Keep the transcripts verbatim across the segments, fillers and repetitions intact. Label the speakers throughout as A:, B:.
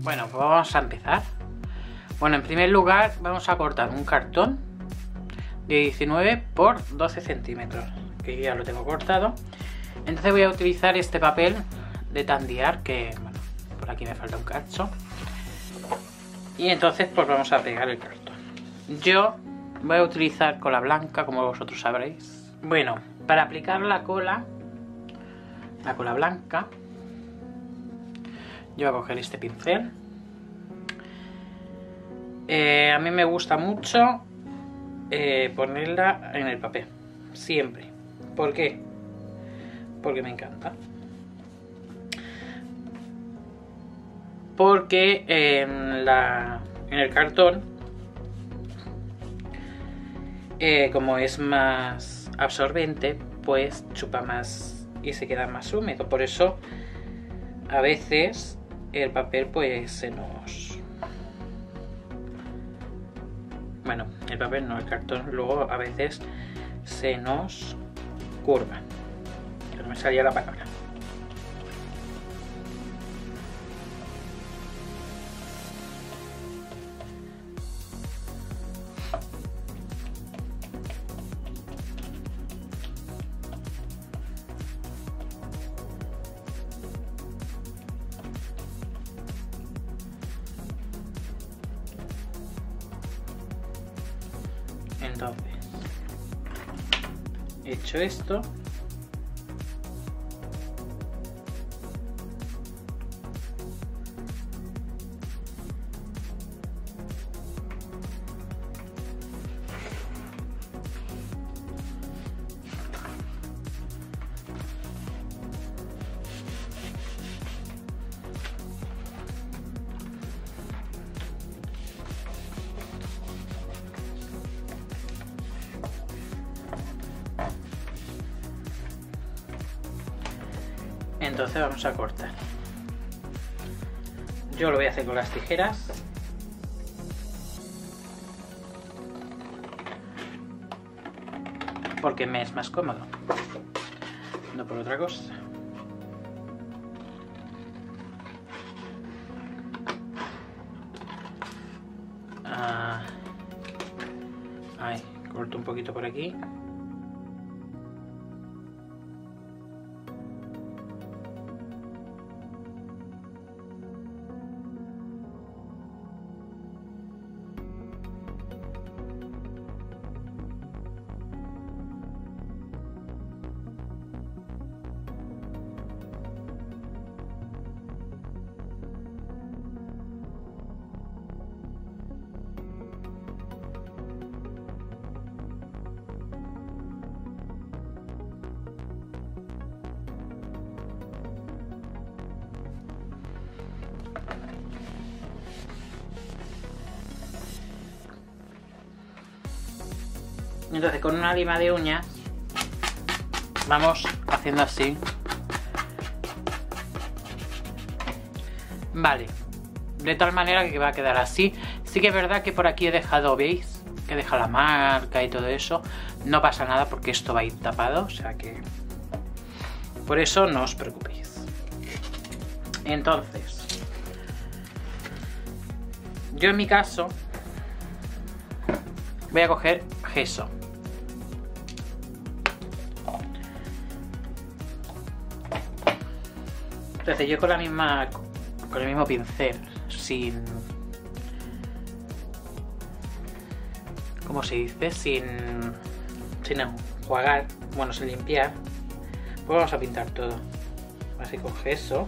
A: Bueno, pues vamos a empezar. Bueno, en primer lugar vamos a cortar un cartón de diecinueve por doce centímetros, que ya lo tengo cortado. Entonces voy a utilizar este papel de tandear, que bueno, por aquí me falta un cacho. Y entonces pues vamos a pegar el cartón. Yo voy a utilizar cola blanca, como vosotros sabréis. Bueno, para aplicar la cola, la cola blanca, yo voy a coger este pincel. Eh, a mí me gusta mucho eh, ponerla en el papel, siempre. ¿Por qué? Porque me encanta. Porque en, la, en el cartón, eh, como es más absorbente, pues chupa más y se queda más húmedo. Por eso a veces el papel pues se nos... Bueno, el papel no, el cartón luego a veces se nos curva. Pero me salía la palabra. Entonces, hecho esto, entonces vamos a cortar. Yo lo voy a hacer con las tijeras. Porque me es más cómodo. No por otra cosa. Ah, ahí, corto un poquito por aquí. Entonces con una lima de uñas vamos haciendo así. Vale, de tal manera que va a quedar así. Sí que es verdad que por aquí he dejado, ¿veis? Que deja la marca y todo eso. No pasa nada porque esto va a ir tapado, o sea que por eso no os preocupéis. Entonces, yo en mi caso voy a coger gesso. Entonces yo con la misma, con el mismo pincel, sin, ¿cómo se dice? Sin, sin enjuagar, bueno, sin limpiar, pues vamos a pintar todo. Así con gesso.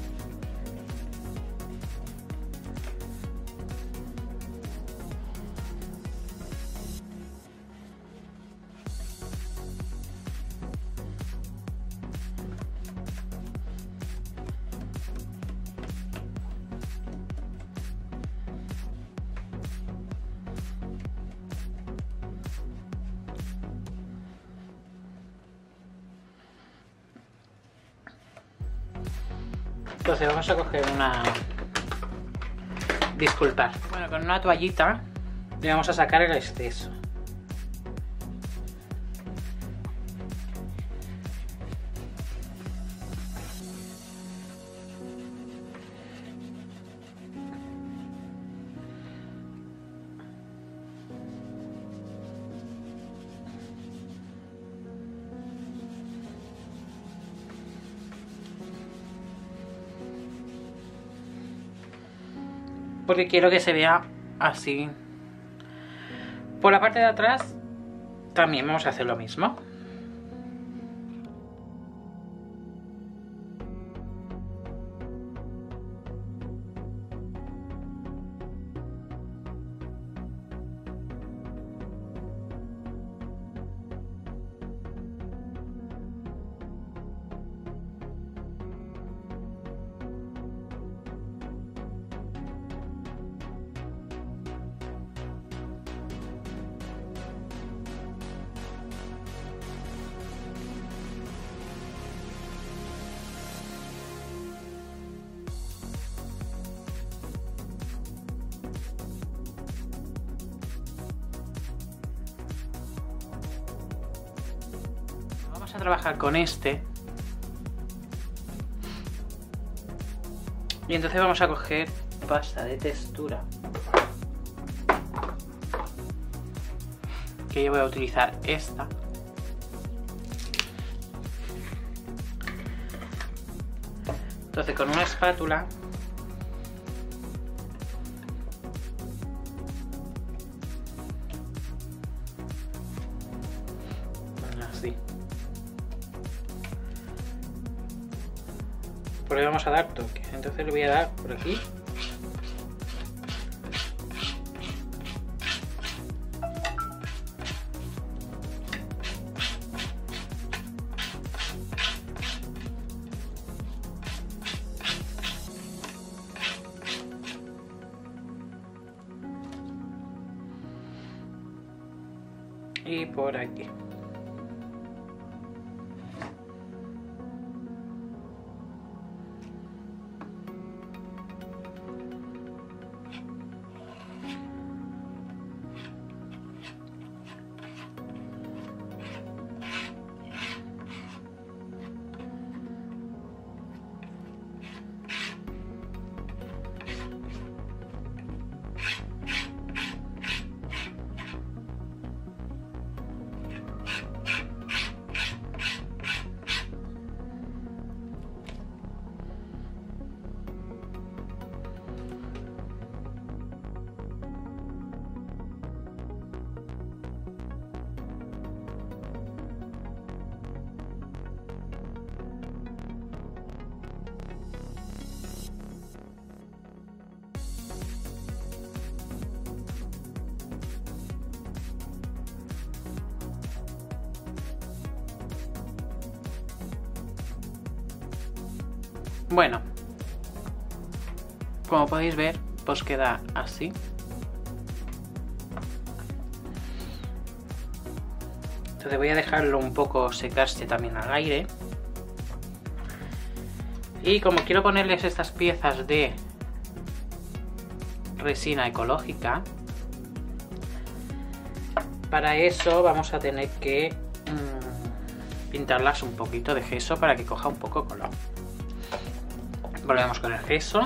A: Entonces vamos a coger una... Disculpad. Bueno, con una toallita le vamos a sacar el exceso. porque quiero que se vea así. Por la parte de atrás también vamos a hacer lo mismo. Vamos a trabajar con este y entonces vamos a coger pasta de textura, que yo voy a utilizar esta. Entonces con una espátula así, por ahí vamos a dar toque. Entonces le voy a dar por aquí. Y por aquí. Bueno, como podéis ver, pues queda así. Entonces voy a dejarlo un poco secarse también al aire. Y como quiero ponerles estas piezas de resina ecológica, para eso vamos a tener que mmm, pintarlas un poquito de gesso para que coja un poco color. Volvemos con el gesso.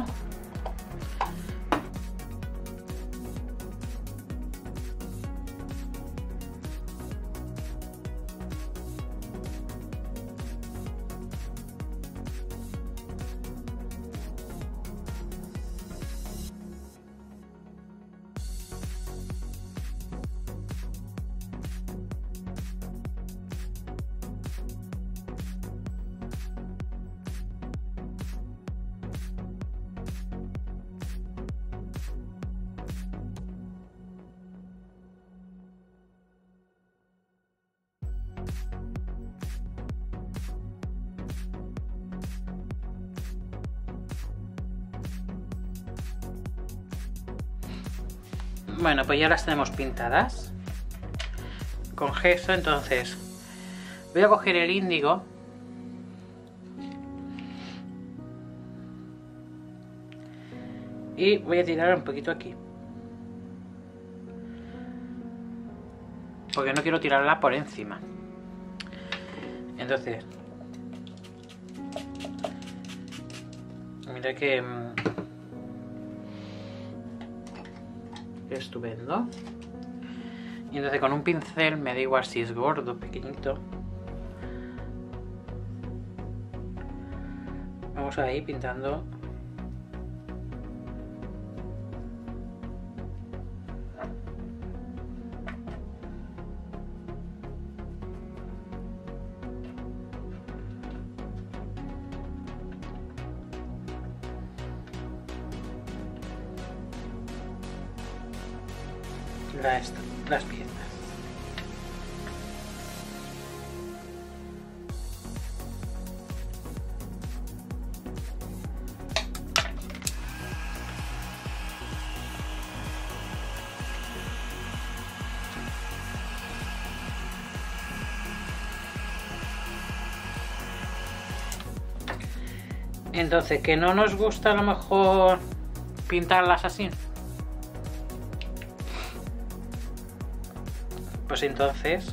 A: Bueno, pues ya las tenemos pintadas con gesso. Entonces voy a coger el índigo y voy a tirar un poquito aquí, porque no quiero tirarla por encima. Entonces mira que estupendo. Y entonces con un pincel, me da igual si es gordo, pequeñito, vamos a ir pintando la, las piezas. Entonces, que no nos gusta a lo mejor pintarlas así, pues entonces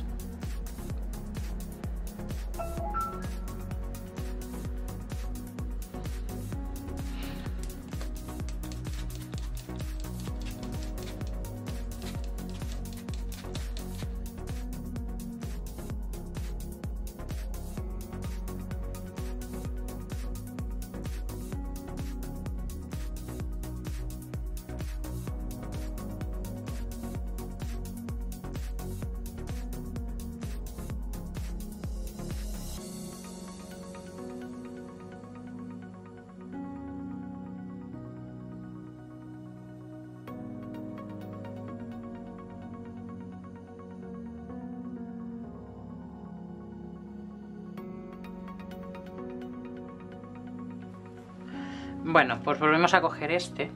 A: bueno, pues volvemos a coger este,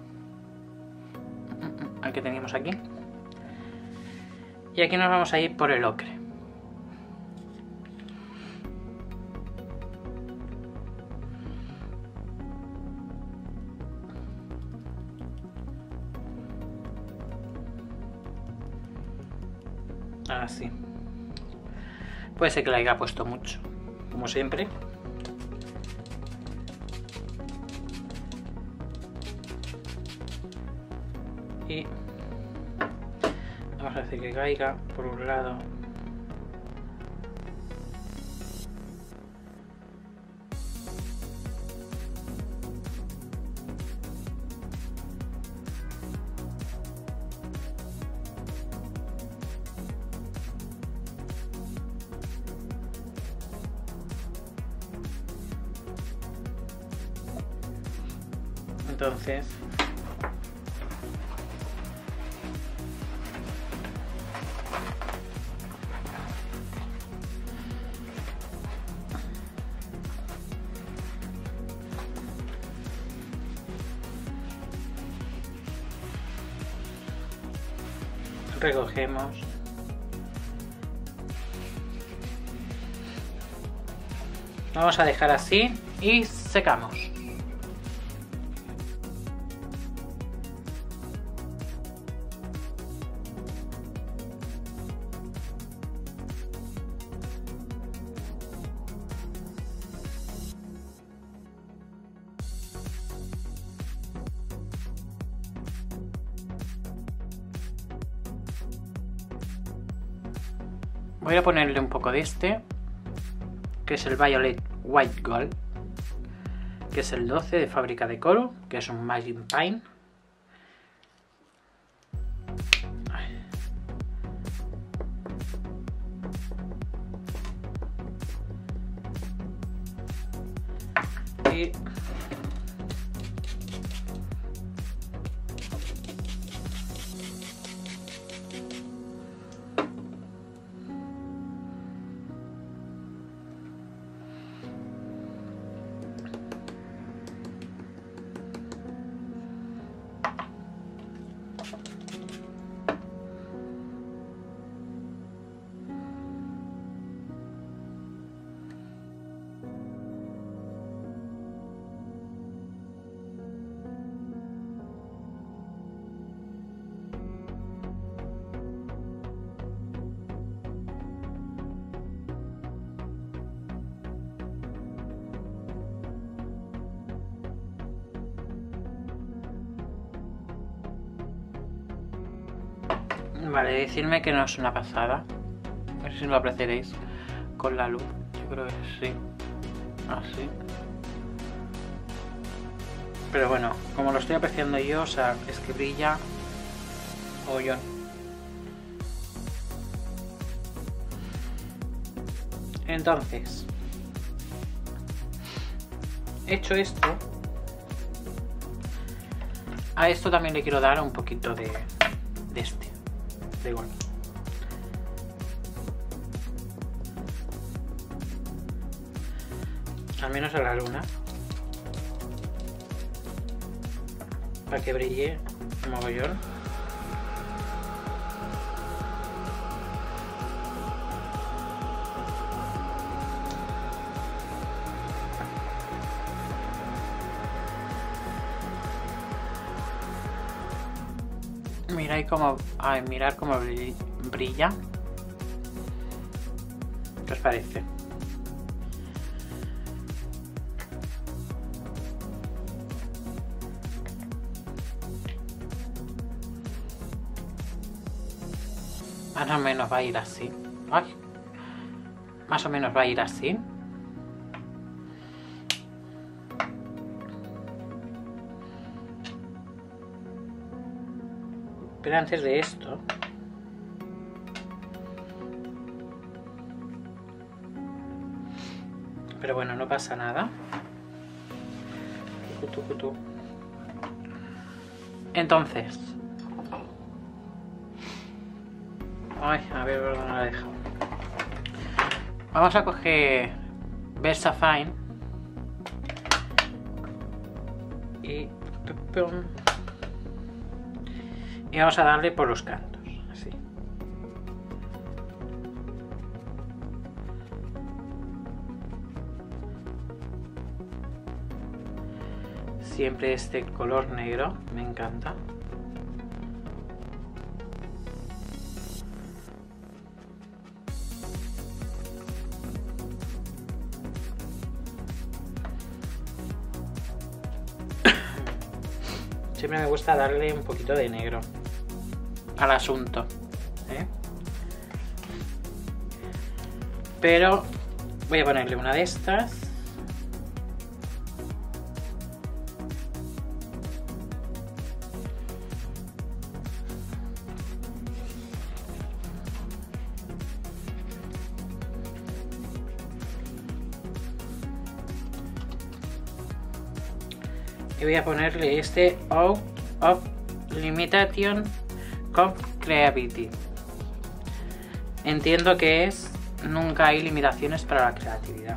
A: el que teníamos aquí, y aquí nos vamos a ir por el ocre. Así. Puede ser que le haya puesto mucho, como siempre. Y vamos a hacer que caiga por un lado. Entonces recogemos, vamos a dejar así y secamos. Voy a ponerle un poco de este, que es el Violet White Gold, que es el doce de Fábrica de Coro, que es un Magic Pine. Y vale, decidme que no es una pasada. A ver si lo apreciaréis con la luz. Yo creo que sí. Así. Pero bueno, como lo estoy apreciando yo, o sea, es que brilla hoyón. Entonces, hecho esto, a esto también le quiero dar un poquito de, de este. da igual. Al menos a la luna, para que brille un mogollón. Mirad cómo, ay, mirad cómo brilla. ¿Qué os parece? Más o menos va a ir así. Ay. Más o menos va a ir así. Pero antes de esto, pero bueno, no pasa nada. Entonces, ay, a ver dónde la he dejado. Vamos a coger VersaFine y y vamos a darle por los cantos, así. Siempre este color negro me encanta. Siempre me gusta darle un poquito de negro al asunto, ¿eh? Pero voy a ponerle una de estas. Y voy a ponerle este Out of Limitation con Creativity. Entiendo que es nunca hay limitaciones para la creatividad.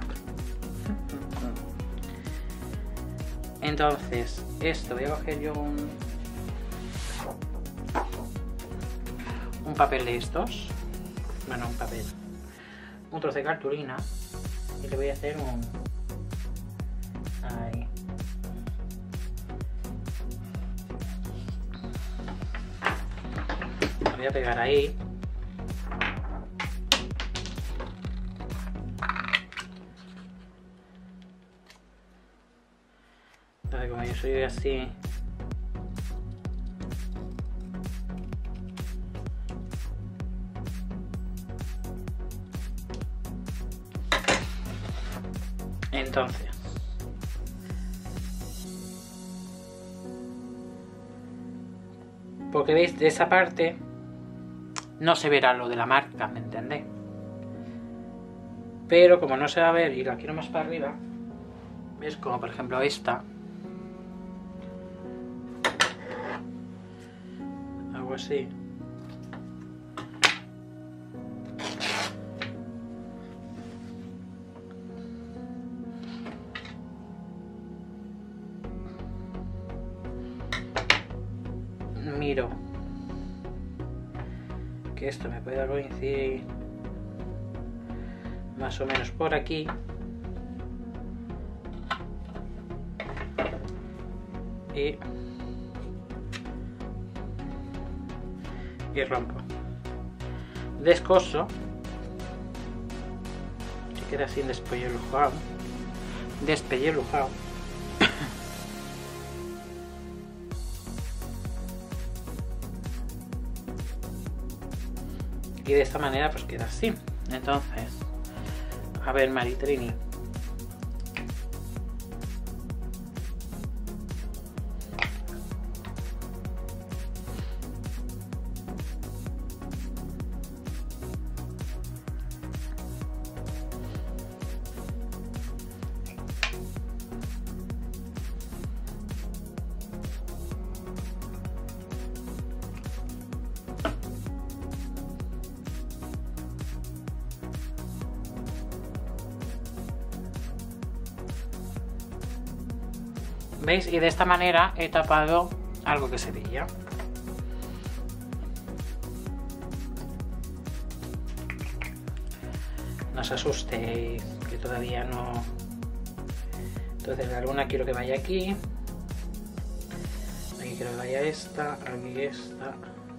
A: Entonces, esto voy a coger yo un, un papel de estos. Bueno, un papel. Un trozo de cartulina. Y le voy a hacer un... Ahí. Voy a pegar ahí. Entonces, como yo soy así, entonces porque veis, de esa parte no se verá lo de la marca, ¿me entendéis? Pero como no se va a ver y la quiero más para arriba, ¿ves? Como por ejemplo esta, algo así. Miro que esto me pueda coincidir más o menos por aquí, y, y rompo, descoso, que queda así despellejado, despellejado. Y de esta manera pues queda así. Entonces, a ver, Maritrini, ¿Veis? Y de esta manera he tapado algo que se veía. No os asustéis, que todavía no. Entonces la luna quiero que vaya aquí. Aquí quiero que vaya esta, aquí esta.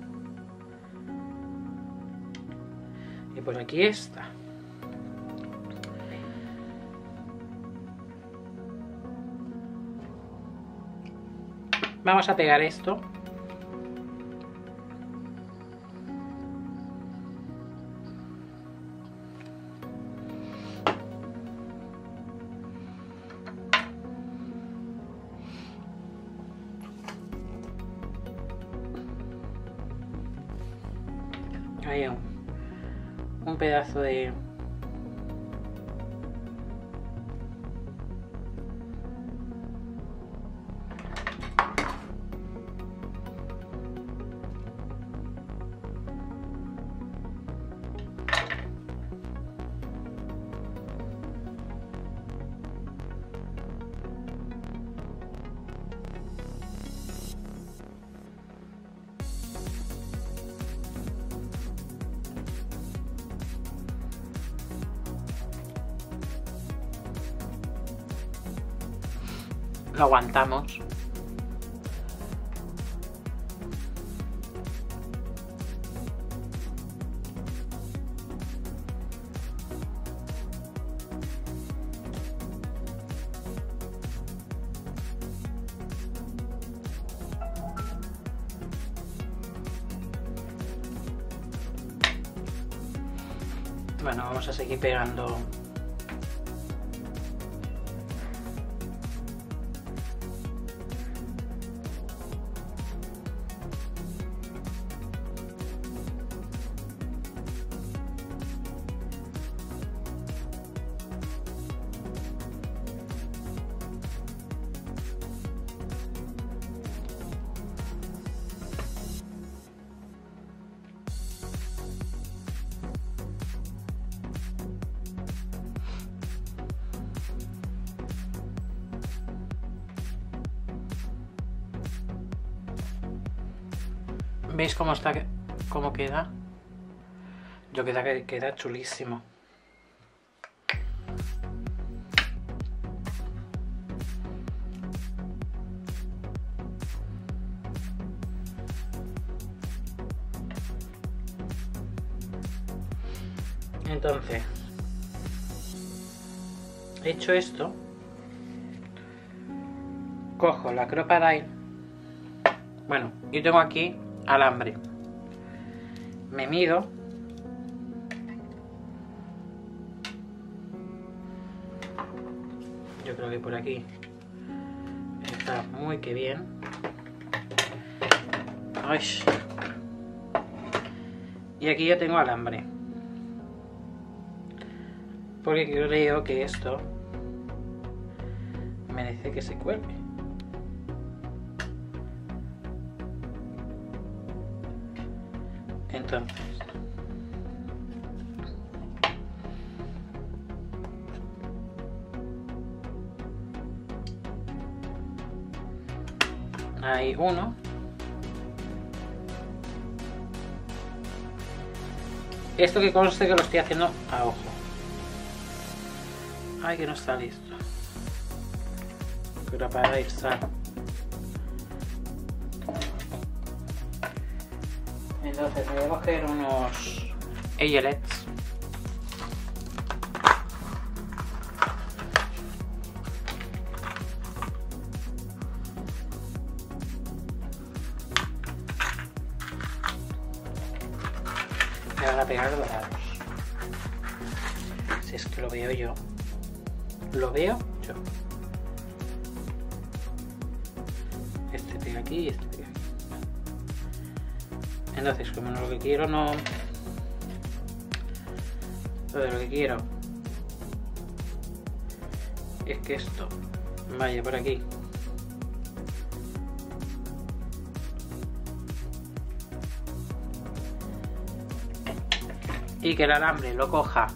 A: Y por aquí esta. Vamos a pegar esto. Hay un, un pedazo de lo aguantamos. Bueno, vamos a seguir pegando. ¿Veis cómo está, cómo queda? Yo queda queda chulísimo. Entonces, hecho esto, cojo la Crop-A-Dile. Bueno, yo tengo aquí alambre. Me mido. Yo creo que por aquí está muy que bien. Ay. Y aquí yo tengo alambre. Porque creo que esto merece que se cuelgue. Entonces, hay uno. Esto que conste que lo estoy haciendo a ojo. Ay, que no está listo. Pero para ir sal. Entonces voy a coger unos eyelets. Me van a pegar dorados. Si es que lo veo yo. Lo veo yo. Este pega aquí y este pega aquí. Entonces, como lo que quiero no... Entonces, lo que quiero es que esto vaya por aquí. Y que el alambre lo coja.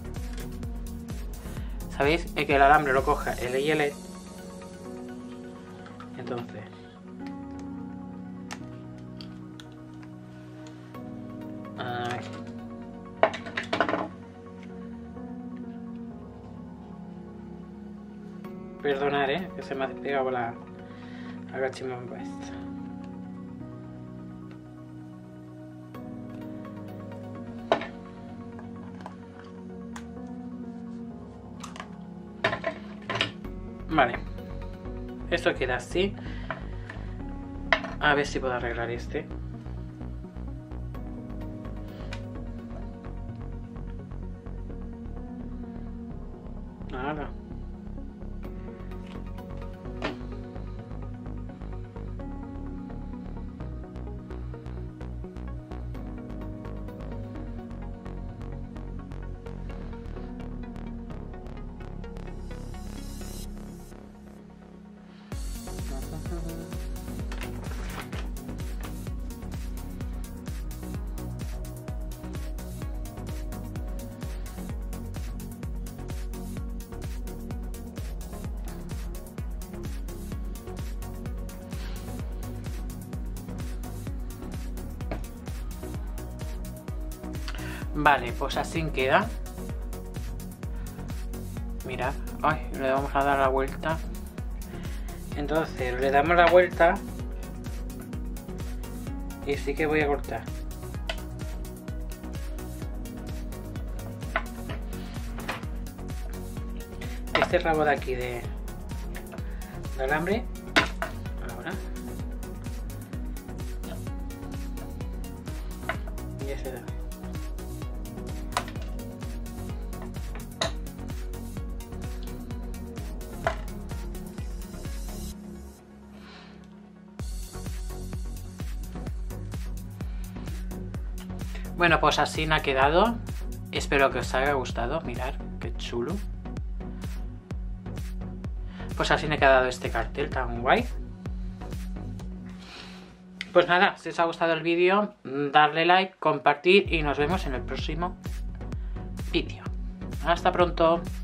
A: ¿Sabéis? Que el alambre lo coja el eyelet. Entonces, a ver. Perdonad, eh, que se me ha despegado la, la gachimomba esta. Vale, esto queda así. A ver si puedo arreglar este. Nada. Vale, pues así queda. Mirad, ay, le vamos a dar la vuelta. Entonces le damos la vuelta y sí que voy a cortar. Este rabo de aquí de, de alambre. Ahora. Y ese de aquí. Bueno, pues así me ha quedado. Espero que os haya gustado. Mirad, qué chulo. Pues así me ha quedado este cartel tan guay. Pues nada, si os ha gustado el vídeo, darle like, compartir y nos vemos en el próximo vídeo. Hasta pronto.